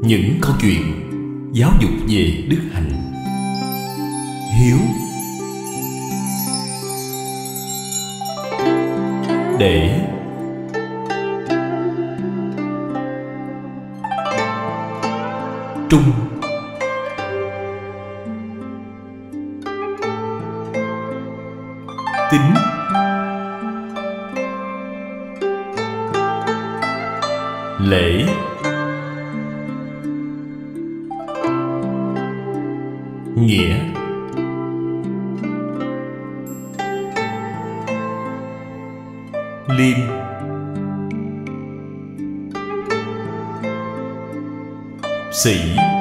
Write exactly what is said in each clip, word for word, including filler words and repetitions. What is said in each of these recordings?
Những câu chuyện giáo dục về đức hạnh, hiếu, để trung, tính, lễ, nghĩa, liêm, sĩ,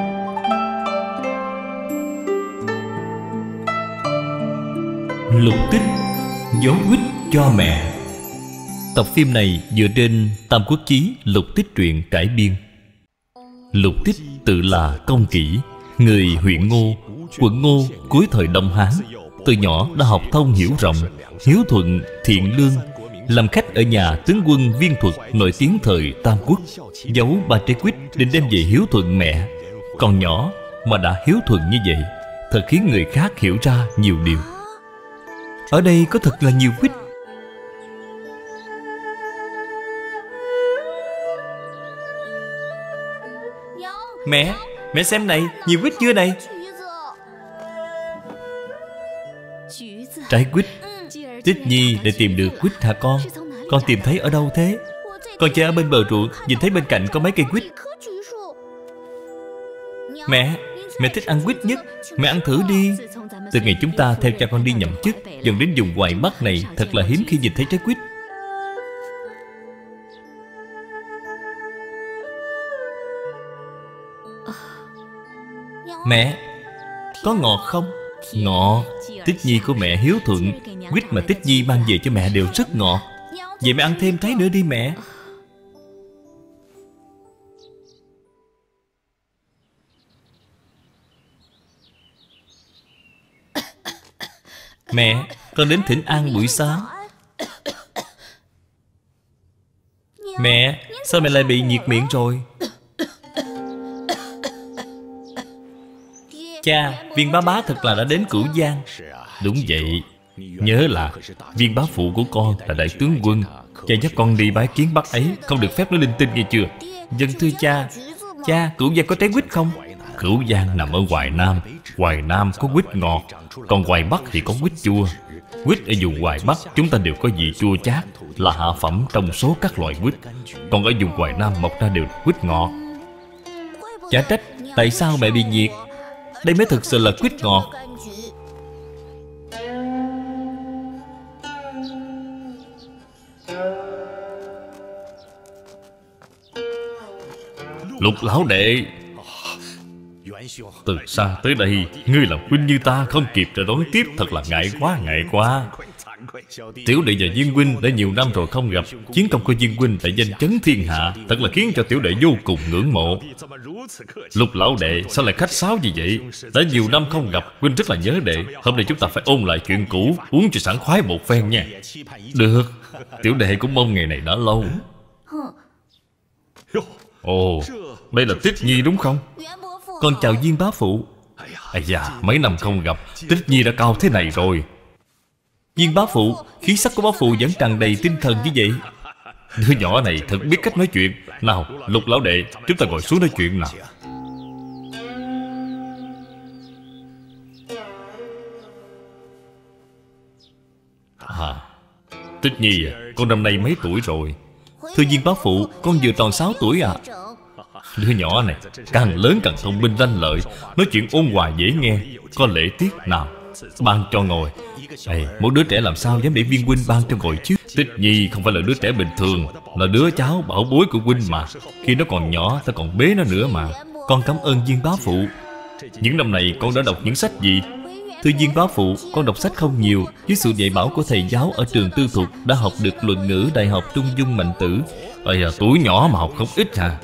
lục tích, dấu quýt cho mẹ. Tập phim này dựa trên Tam Quốc Chí lục tích truyện cải biên. Lục tích tự là Công Kỷ, người huyện Ngô, quận Ngô cuối thời Đông Hán. Từ nhỏ đã học thông hiểu rộng, hiếu thuận, thiện lương, làm khách ở nhà tướng quân Viên Thuật nổi tiếng thời Tam Quốc. Giấu ba trái quýt định đem về hiếu thuận mẹ. Còn nhỏ mà đã hiếu thuận như vậy, thật khiến người khác hiểu ra nhiều điều. Ở đây có thật là nhiều quýt. Mẹ, mẹ xem này, nhiều quýt chưa này? Trái quýt. Tích Nhi để tìm được quýt hả con? Con tìm thấy ở đâu thế? Con chơi ở bên bờ ruộng, nhìn thấy bên cạnh có mấy cây quýt. Mẹ, mẹ thích ăn quýt nhất. Mẹ ăn thử đi. Từ ngày chúng ta theo cha con đi nhậm chức, dần đến vùng Hoài Bắc này, thật là hiếm khi nhìn thấy trái quýt. Mẹ, có ngọt không? Ngọt. Tích Nhi của mẹ hiếu thuận, quýt mà Tích Nhi mang về cho mẹ đều rất ngọt. Vậy mẹ ăn thêm trái nữa đi mẹ. Mẹ, con đến thỉnh an buổi sáng. Mẹ, sao mẹ lại bị nhiệt miệng rồi? Cha, Viên bá bá thật là đã đến Cửu Giang. Đúng vậy. Nhớ là Viên bá phụ của con là đại tướng quân. Cha dắt con đi bái kiến bác ấy, không được phép nói linh tinh nghe chưa? Dân thưa cha. Cha, Cửu Giang có trái quýt không? Cửu Giang nằm ở Hoài Nam. Hoài Nam có quýt ngọt, còn Hoài Bắc thì có quýt chua. Quýt ở vùng Hoài Bắc chúng ta đều có vị chua chát, là hạ phẩm trong số các loại quýt. Còn ở vùng Hoài Nam mọc ra đều quýt ngọt. Chả trách tại sao mẹ bị nhiệt. Đây mới thực sự là quýt ngọt. Lục lão đệ, từ xa tới đây, ngươi làm huynh như ta không kịp rồi đón tiếp, thật là ngại quá, ngại quá. Tiểu đệ và Viên huynh đã nhiều năm rồi không gặp, chiến công của Viên huynh tại danh chấn thiên hạ, thật là khiến cho tiểu đệ vô cùng ngưỡng mộ. Lục lão đệ, sao lại khách sáo như vậy? Đã nhiều năm không gặp, huynh rất là nhớ đệ. Hôm nay chúng ta phải ôn lại chuyện cũ, uống cho sảng khoái một phen nha. Được, tiểu đệ cũng mong ngày này đã lâu. Ồ, đây là Tích Nhi đúng không? Con chào Viên bá phụ. Ây da, mấy năm không gặp, Tích Nhi đã cao thế này rồi. Viên bá phụ, khí sắc của bá phụ vẫn tràn đầy tinh thần như vậy. Đứa nhỏ này thật biết cách nói chuyện. Nào, Lục lão đệ, chúng ta ngồi xuống nói chuyện nào. À, Tích Nhi à, con năm nay mấy tuổi rồi? Thưa Viên bá phụ, con vừa tròn sáu tuổi à. Đứa nhỏ này càng lớn càng thông minh lanh lợi, nói chuyện ôn hòa dễ nghe, có lễ tiết. Nào, ban cho ngồi. Ê, một đứa trẻ làm sao dám để Viên huynh ban cho ngồi chứ? Tích Nhi không phải là đứa trẻ bình thường, là đứa cháu bảo bối của huynh mà. Khi nó còn nhỏ ta còn bế nó nữa mà. Con cảm ơn Viên bá phụ. Những năm này con đã đọc những sách gì? Thưa Viên bá phụ, con đọc sách không nhiều. Với sự dạy bảo của thầy giáo ở trường tư thục, đã học được luận ngữ Đại học Trung Dung Mạnh Tử. Ây da, tuổi nhỏ mà học không ít à.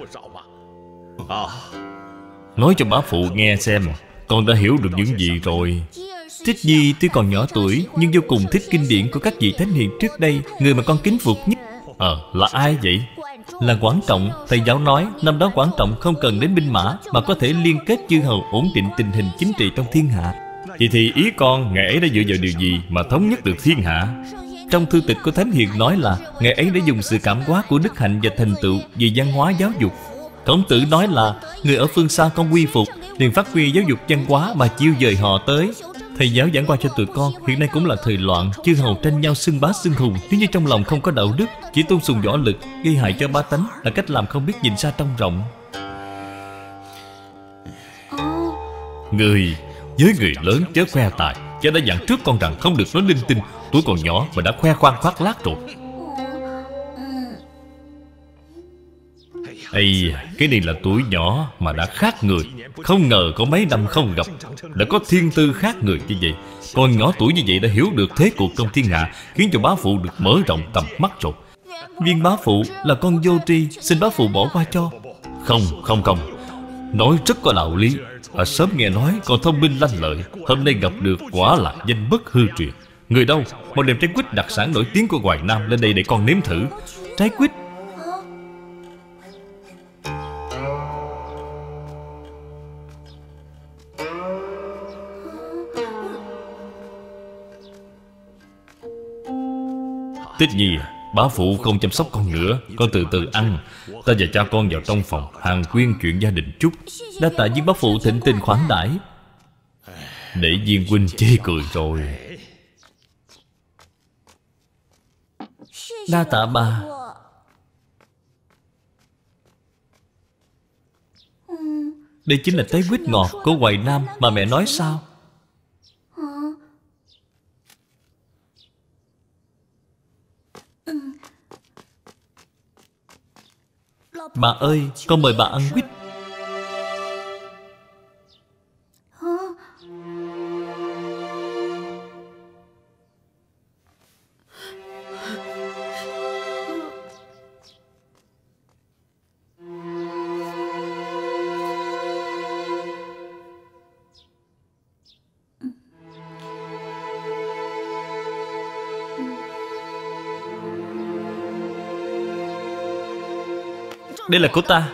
Nói cho bá phụ nghe xem, con đã hiểu được những gì rồi. Tích Nhi tuy còn nhỏ tuổi, nhưng vô cùng thích kinh điển của các vị thánh hiền trước đây. Người mà con kính phục nhất Ờ, là ai vậy? Là Quảng Trọng. Thầy giáo nói năm đó Quảng Trọng không cần đến binh mã, mà có thể liên kết chư hầu ổn định tình hình chính trị trong thiên hạ. Vậy thì ý con, Ngài ấy đã dựa vào điều gì mà thống nhất được thiên hạ? Trong thư tịch của Thánh Hiền nói là Ngài ấy đã dùng sự cảm hóa của đức hạnh và thành tựu về văn hóa giáo dục. Khổng Tử nói là người ở phương xa không quy phục, liền phát huy giáo dục văn hóa mà chiêu dời họ tới. Thầy giáo giảng qua cho tụi con, hiện nay cũng là thời loạn, chư hầu tranh nhau xưng bá xưng hùng. Nếu như trong lòng không có đạo đức, chỉ tôn sùng võ lực, gây hại cho bá tánh, là cách làm không biết nhìn xa trông rộng. Người với người lớn chớ khoe tài. Cha đã dặn trước con rằng không được nói linh tinh. Tuổi còn nhỏ mà đã khoe khoang khoác lác rồi. Ây, cái này là tuổi nhỏ mà đã khác người. Không ngờ có mấy năm không gặp đã có thiên tư khác người như vậy. Còn nhỏ tuổi như vậy đã hiểu được thế cuộc trong thiên hạ, khiến cho bá phụ được mở rộng tầm mắt rồi. Viên bá phụ là con vô tri, xin bá phụ bỏ qua cho. Không, không, không. Nói rất có đạo lý. À, sớm nghe nói còn thông minh lanh lợi, hôm nay gặp được quả là danh bất hư truyền. Người đâu, mau đem trái quýt đặc sản nổi tiếng của Hoài Nam lên đây để con nếm thử. Trái quýt. Tích Nhi à, bá phụ không chăm sóc con nữa, con từ từ ăn. Ta và cha con vào trong phòng hàn huyên chuyện gia đình chút. Đa tạ viên bá phụ thịnh tình khoản đãi. Để Viên huynh chê cười rồi. Đa tạ bà. Đây chính là trái quýt ngọt của Hoài Nam mà mẹ nói sao? Bà ơi, con mời bà ăn quýt. Đây là của ta.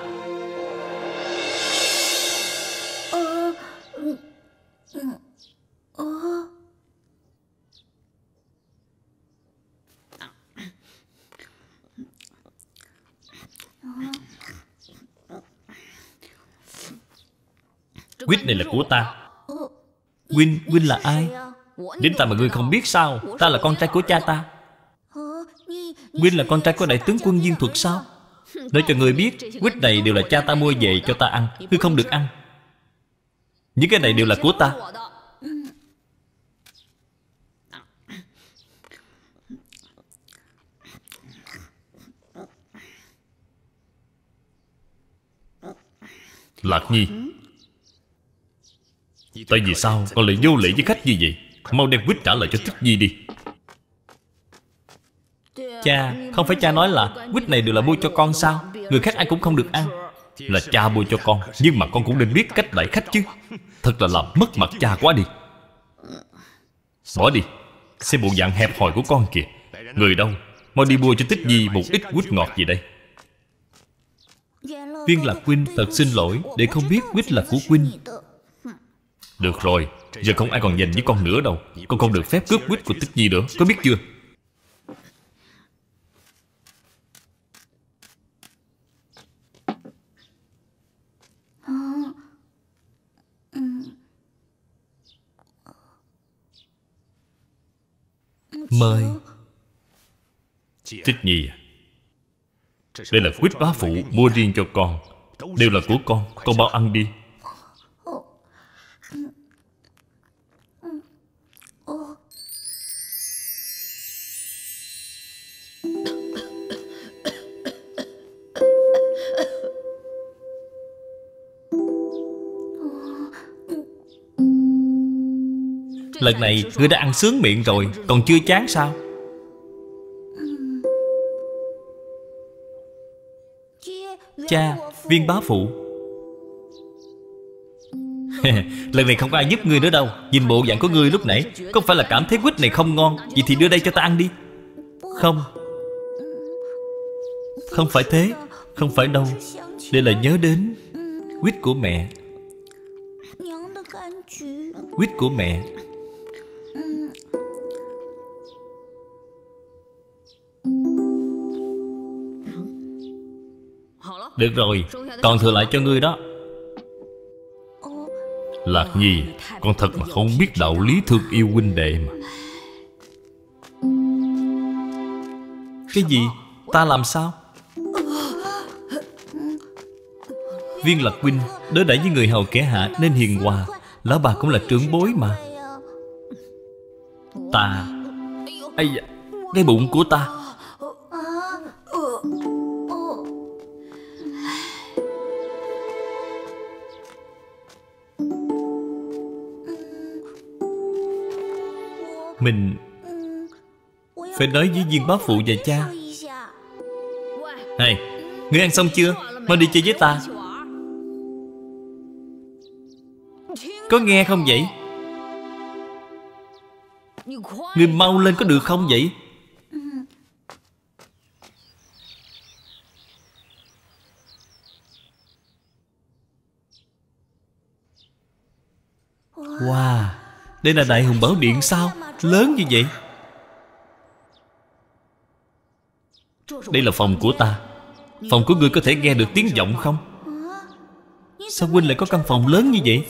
Quýt này là của ta. Huynh, huynh là ai? Đến ta mà ngươi không biết sao? Ta là con trai của cha ta. Huynh là con trai của đại tướng quân Viên Thuật sao? Nói cho người biết, quýt này đều là cha ta mua về cho ta ăn. Ngươi không được ăn. Những cái này đều là của ta. Lạc Nhi, tại vì sao con lại vô lễ với khách như vậy? Mau đem quýt trả lại cho Tích Nhi đi. Cha, không phải cha nói là quýt này đều là mua cho con sao? Người khác ai cũng không được ăn. Là cha mua cho con, nhưng mà con cũng nên biết cách đãi khách chứ. Thật là làm mất mặt cha quá đi. Bỏ đi. Xem bộ dạng hẹp hòi của con kìa. Người đâu, mau đi mua cho Tích Nhi một ít quýt ngọt gì đây. Viên Lạc huynh thật xin lỗi, để không biết quýt là của huynh. Được rồi, giờ không ai còn giành với con nữa đâu. Con không được phép cướp quýt của Tích Nhi nữa, có biết chưa? Mời. Tích Nhi, đây là quýt bá phụ mua riêng cho con. Đều là của con, con bao ăn đi. Lần này ngươi đã ăn sướng miệng rồi, còn chưa chán sao? Cha, Viên bá phụ. Lần này không có ai giúp ngươi nữa đâu. Nhìn bộ dạng của ngươi lúc nãy, có phải là cảm thấy quýt này không ngon? Vậy thì đưa đây cho ta ăn đi. Không, không phải thế. Không phải đâu. Đây là nhớ đến quýt của mẹ. Quýt của mẹ. Được rồi, còn thừa lại cho ngươi đó. Lạc Nhi, con thật mà không biết đạo lý thương yêu huynh đệ mà. Cái gì? Ta làm sao? Viên Lạc huynh đối đãi với người hầu kẻ hạ nên hiền hòa. Lão bà cũng là trưởng bối mà. Ta... Ây da, cái bụng của ta. Mình phải nói với Viên bá phụ và cha. Này, ngươi ăn xong chưa? Mau đi chơi với ta. Có nghe không vậy? Ngươi mau lên có được không vậy? Wow, đây là Đại Hùng Bảo Điện sao? Lớn như vậy. Đây là phòng của ta. Phòng của ngươi có thể nghe được tiếng vọng không? Sao huynh lại có căn phòng lớn như vậy?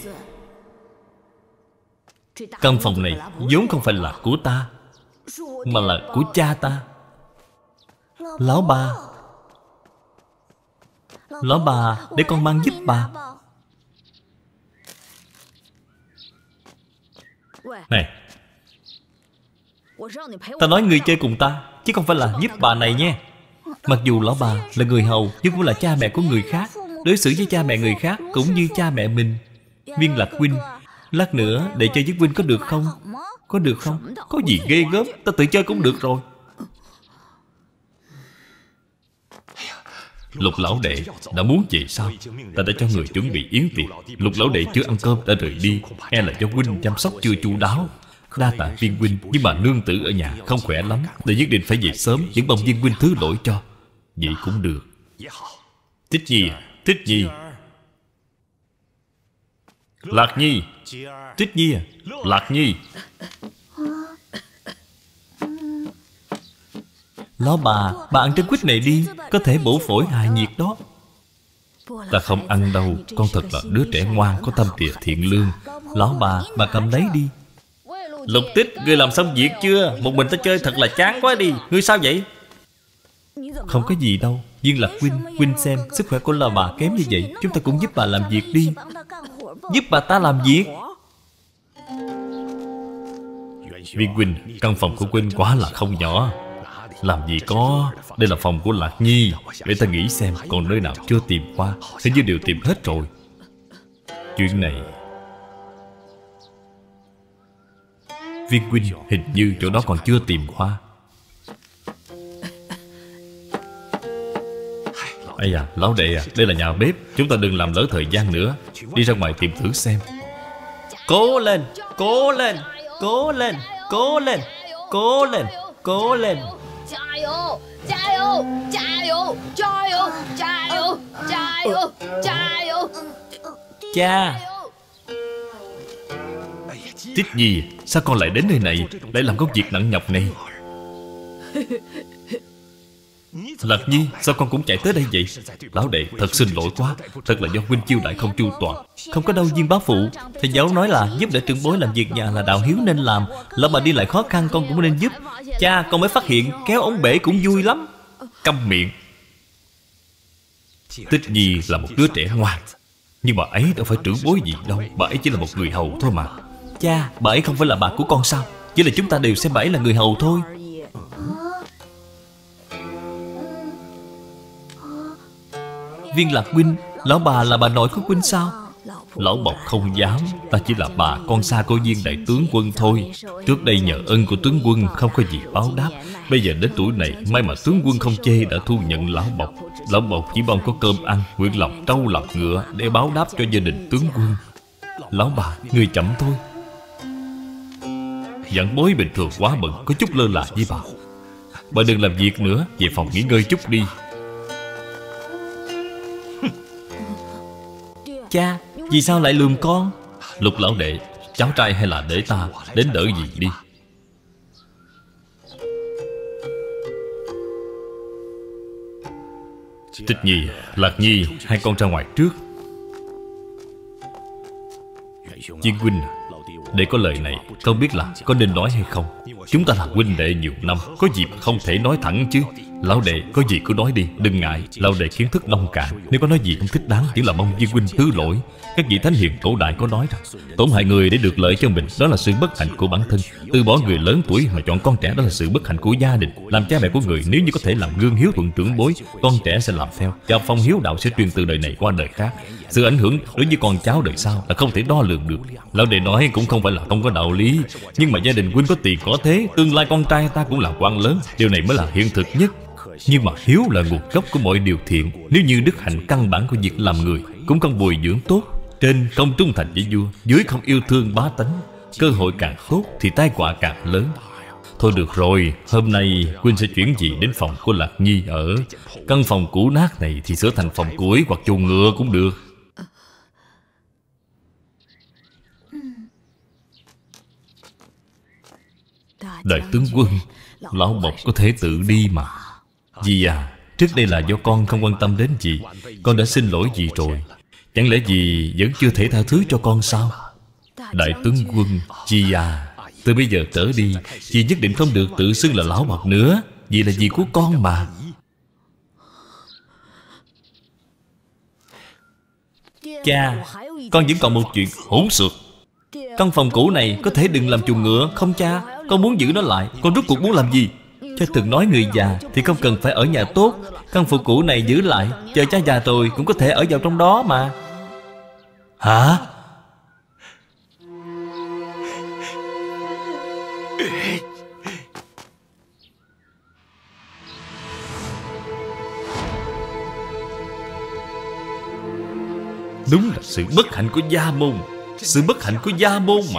Căn phòng này vốn không phải là của ta, mà là của cha ta. Lão bà, Lão bà, để con mang giúp bà. Này, ta nói người chơi cùng ta, chứ không phải là giúp bà này nha. Mặc dù lão bà là người hầu, nhưng cũng là cha mẹ của người khác. Đối xử với cha mẹ người khác cũng như cha mẹ mình. Viên Lạc huynh, lát nữa để chơi với huynh có được không? Có được không? Có gì ghê gớm, ta tự chơi cũng được rồi. Lục lão đệ đã muốn về sao? Ta đã cho người chuẩn bị yến tiệc. Lục lão đệ chưa ăn cơm đã rời đi, e là cho huynh chăm sóc chưa chu đáo. Đa tạ Viên huynh, nhưng mà nương tử ở nhà không khỏe lắm, ta nhất định phải về sớm. Những bông Viên huynh thứ lỗi cho. Vậy cũng được. Thích Nhi, Thích Nhi, Lạc Nhi, Thích Nhi à, Lạc Nhi. Lão bà, bà ăn trái quýt này đi, có thể bổ phổi hài nhiệt đó. Ta không ăn đâu, con thật là đứa trẻ ngoan, có tâm địa thiện lương. Lão bà, bà cầm lấy đi. Lục Tích, ngươi làm xong việc chưa? Một mình ta chơi thật là chán quá đi. Ngươi sao vậy? Không có gì đâu. Viên Lạc huynh, huynh xem sức khỏe của lão bà kém như vậy, chúng ta cũng giúp bà làm việc đi. Giúp bà ta làm việc? Viên huynh, căn phòng của huynh quá là không nhỏ. Làm gì có. Đây là phòng của Lạc Nhi. Để ta nghĩ xem còn nơi nào chưa tìm qua. Hình như đều tìm hết rồi. Chuyện này, Viên huynh, hình như chỗ đó còn chưa tìm qua. Ây da, lão đệ à, đây là nhà bếp. Chúng ta đừng làm lỡ thời gian nữa. Đi ra ngoài tìm thử xem. Cố lên, cố lên, cố lên, cố lên, cố lên, cố lên. Cha. Tích Nhi, sao con lại đến nơi này, lại làm công việc nặng nhọc này? Lạc Nhi, sao con cũng chạy tới đây vậy? Lão đệ, thật xin lỗi quá. Thật là do huynh chiêu đãi không chu toàn. Không có đâu Viên bá phụ. Thầy giáo nói là giúp đỡ trưởng bối làm việc nhà là đạo hiếu nên làm. Lão bà đi lại khó khăn con cũng nên giúp. Cha, con mới phát hiện kéo ống bể cũng vui lắm. Câm miệng. Tích Nhi là một đứa trẻ ngoan, nhưng bà ấy đâu phải trưởng bối gì đâu. Bà ấy chỉ là một người hầu thôi mà. Cha, bà ấy không phải là bà của con sao? Chỉ là chúng ta đều xem bà ấy là người hầu thôi. Viên Lạc huynh, lão bà là bà nội của huynh sao? Lão bộc không dám. Ta chỉ là bà con xa của Viên đại tướng quân thôi. Trước đây nhờ ơn của tướng quân không có gì báo đáp. Bây giờ đến tuổi này, may mà tướng quân không chê đã thu nhận lão bộc. Lão bộc chỉ mong có cơm ăn, nguyện lòng trâu làm ngựa để báo đáp cho gia đình tướng quân. Lão bà, người chậm thôi. Giảng bối bình thường quá bận, có chút lơ là với bà. Bà đừng làm việc nữa, về phòng nghỉ ngơi chút đi. Cha, vì sao lại lườm con? Lục lão đệ, cháu trai hay là để ta đến đỡ gì đi. Tích Nhi, Lạc Nhi, hai con ra ngoài trước. Viên huynh, để có lời này, không biết là có nên nói hay không. Chúng ta là huynh đệ nhiều năm, có gì mà không thể nói thẳng chứ. Lão đệ, có gì cứ nói đi, đừng ngại. Lão đệ kiến thức nông cạn, nếu có nói gì không thích đáng, chỉ là mong Viên huynh thứ lỗi. Các vị thánh hiền cổ đại có nói rằng tổn hại người để được lợi cho mình, đó là sự bất hạnh của bản thân. Từ bỏ người lớn tuổi mà chọn con trẻ, đó là sự bất hạnh của gia đình. Làm cha mẹ của người, nếu như có thể làm gương hiếu thuận trưởng bối, con trẻ sẽ làm theo, và phong hiếu đạo sẽ truyền từ đời này qua đời khác. Sự ảnh hưởng đối với con cháu đời sau là không thể đo lường được. Lão đệ nói cũng không phải là không có đạo lý, nhưng mà gia đình huynh có tiền có thế, tương lai con trai ta cũng là quan lớn, điều này mới là hiện thực nhất. Nhưng mà hiếu là nguồn gốc của mọi điều thiện. Nếu như đức hạnh căn bản của việc làm người cũng không bồi dưỡng tốt, trên không trung thành với vua, dưới không yêu thương bá tánh, cơ hội càng tốt thì tai họa càng lớn. Thôi được rồi, hôm nay huynh sẽ chuyển gì đến phòng của Lạc Nhi ở. Căn phòng cũ nát này thì sửa thành phòng củi hoặc chuồng ngựa cũng được. Đại tướng quân, lão bộc có thể tự đi mà. Dì à, trước đây là do con không quan tâm đến dì, con đã xin lỗi dì rồi. Chẳng lẽ dì vẫn chưa thể tha thứ cho con sao? Đại tướng quân, dì à, từ bây giờ trở đi, dì nhất định không được tự xưng là lão bộc nữa. Dì là dì của con mà. Cha, con vẫn còn một chuyện hỗn xược. Căn phòng cũ này có thể đừng làm chuồng ngựa không cha? Con muốn giữ nó lại. Con rốt cuộc muốn làm gì? Cha từng nói người già thì không cần phải ở nhà tốt. Căn phòng cũ này giữ lại, chờ cha già rồi cũng có thể ở vào trong đó mà. Hả? Đúng là sự bất hạnh của gia môn. Sự bất hạnh của gia môn mà.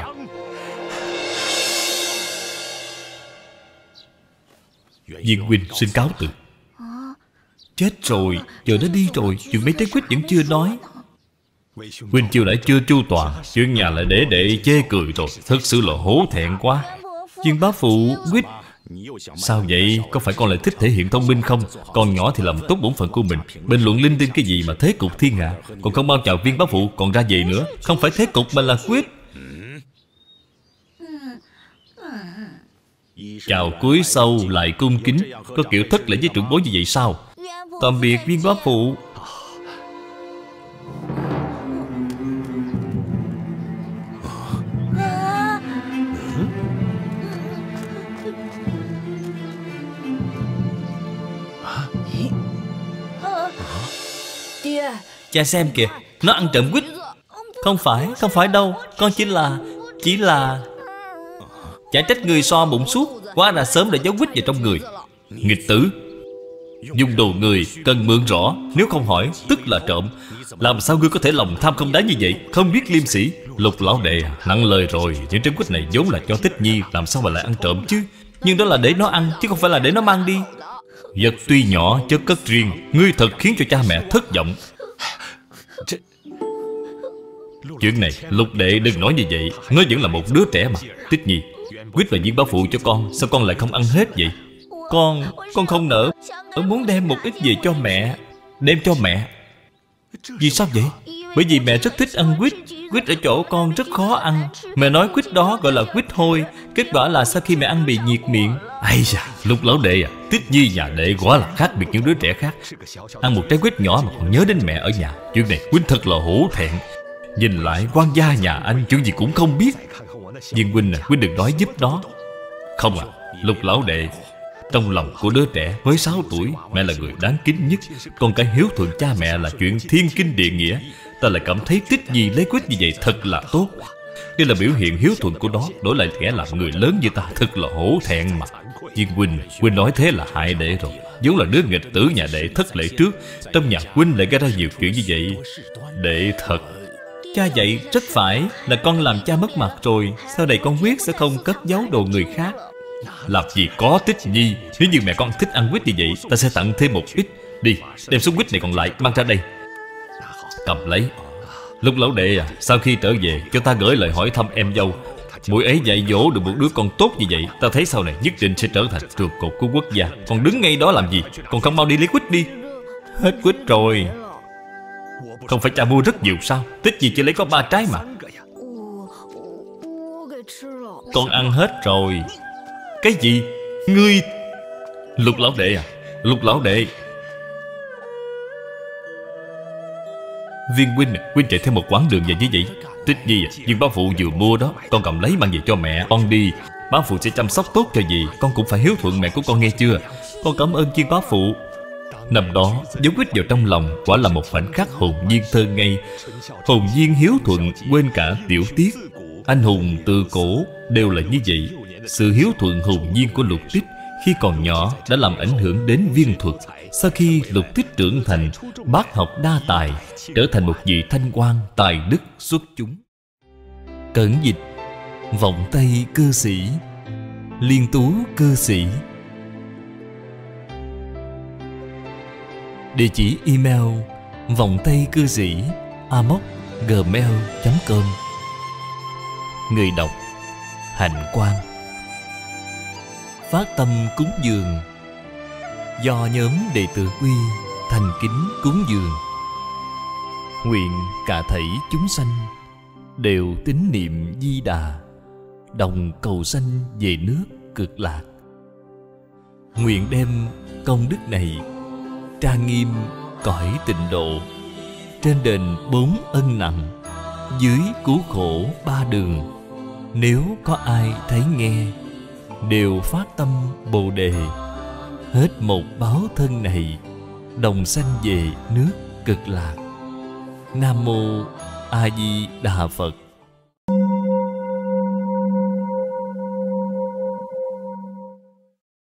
Viên huynh xin cáo từ. Chết rồi, giờ đã đi rồi. Chuyện mấy trái quýt vẫn chưa nói. Huynh chưa lại chưa chu toàn, chuyện nhà lại để đệ chê cười rồi. Thật sự là hổ thẹn quá. Viên bá phụ, quýt. Sao vậy? Có phải con lại thích thể hiện thông minh không? Con nhỏ thì làm tốt bổn phận của mình. Bình luận linh tinh cái gì mà thế cục thiên hạ. Còn không bao chào viên bá phụ còn ra về nữa. Không phải thế cục mà là quýt. Chào cúi sâu lại cung kính, có kiểu thất lễ với trưởng bối như vậy sao? Tạm biệt viên bá phụ. Cha xem kìa, nó ăn trộm quýt. Không phải, không phải đâu. Con chỉ là, chỉ là chả trách người so bụng suốt. Quá là sớm đã giấu quýt vào trong người. Nghịch tử, dùng đồ người cần mượn rõ, nếu không hỏi tức là trộm. Làm sao ngươi có thể lòng tham không đáy như vậy? Không biết liêm sỉ. Lục lão đệ nặng lời rồi. Những trái quýt này vốn là cho Tích Nhi, làm sao mà lại ăn trộm chứ? Nhưng đó là để nó ăn chứ không phải là để nó mang đi. Vật tuy nhỏ chất cất riêng. Ngươi thật khiến cho cha mẹ thất vọng. Chuyện này Lục đệ đừng nói như vậy. Nó vẫn là một đứa trẻ mà. Tích Nhi, quýt và viên bá phụ cho con, sao con lại không ăn hết vậy? Con, con không nỡ. Muốn đem một ít về cho mẹ. Đem cho mẹ. Vì sao vậy? Bởi vì mẹ rất thích ăn quýt. Quýt ở chỗ con rất khó ăn. Mẹ nói quýt đó gọi là quýt hôi. Kết quả là sau khi mẹ ăn bị nhiệt miệng. Ây da, Lục lão đệ à, Tích Nhi nhà đệ quả là khác biệt những đứa trẻ khác. Ăn một trái quýt nhỏ mà còn nhớ đến mẹ ở nhà. Chuyện này Huynh thật là hổ thẹn. Nhìn lại quan gia nhà anh chuyện gì cũng không biết. Viên huynh à, Huynh đừng nói giúp nó. Không à, Lục lão đệ, trong lòng của đứa trẻ mới sáu tuổi, mẹ là người đáng kính nhất. Còn cái hiếu thuận cha mẹ là chuyện thiên kinh địa nghĩa. Ta lại cảm thấy Tích Nhi lấy quýt như vậy thật là tốt. Đây là biểu hiện hiếu thuận của nó, đổi lại kẻ làm người lớn như ta thật là hổ thẹn mà. Viên huynh, huynh nói thế là hại đệ rồi. vốn là đứa nghịch tử nhà đệ thất lễ trước, trong nhà huynh lại gây ra nhiều chuyện như vậy. Đệ thật. Cha dạy rất phải, là con làm cha mất mặt rồi, sau này con quyết sẽ không cất giấu đồ người khác. Làm gì có Tích Nhi. Nếu như mẹ con thích ăn quýt như vậy, ta sẽ tặng thêm một ít. Đi, đem số quýt này còn lại mang ra đây. cầm lấy. Lục lão đệ à, sau khi trở về cho ta gửi lời hỏi thăm em dâu. Muội ấy dạy dỗ được một đứa con tốt như vậy, ta thấy sau này nhất định sẽ trở thành trụ cột của quốc gia. Còn đứng ngay đó làm gì? Còn không mau đi lấy quýt đi. Hết quýt rồi. Không phải cha mua rất nhiều sao? Tích gì chỉ lấy có ba trái mà. Con ăn hết rồi. Cái gì? Ngươi... Lục lão đệ à, Lục lão đệ. Viên huynh à, huynh chạy thêm một quãng đường về như vậy. Tích Nhi à, nhưng bá phụ vừa mua đó, con cầm lấy mang về cho mẹ. Con đi, bá phụ sẽ chăm sóc tốt cho dì. Con cũng phải hiếu thuận mẹ của con nghe chưa? Con cảm ơn viên bá phụ. Năm đó dấu quýt vào trong lòng, quả là một khoảnh khắc hồn nhiên thơ ngây. Hồn nhiên hiếu thuận, quên cả tiểu tiết. Anh hùng từ cổ đều là như vậy. Sự hiếu thuận hồn nhiên của Lục Tích khi còn nhỏ đã làm ảnh hưởng đến Viên Thuật. Sau khi Lục Tích trưởng thành, bác học đa tài, trở thành một vị thanh quan tài đức xuất chúng. Cẩn dịch: vọng tây cư sĩ, liên tú cư sĩ. Địa chỉ email: vọng tây cư sĩ a m o c gmail chấm com. Người đọc: Hạnh Quang. Phát tâm cúng dường do nhóm đệ tử Quy thành kính cúng dường. Nguyện cả thảy chúng sanh đều tín niệm Di Đà, đồng cầu sanh về nước Cực Lạc. Nguyện đem công đức này trang nghiêm cõi tịnh độ, trên đền bốn ân nặng, dưới cứu khổ ba đường. Nếu có ai thấy nghe, đều phát tâm Bồ Đề, hết một báo thân này, đồng sanh về nước Cực Lạc. Nam mô A Di Đà Phật.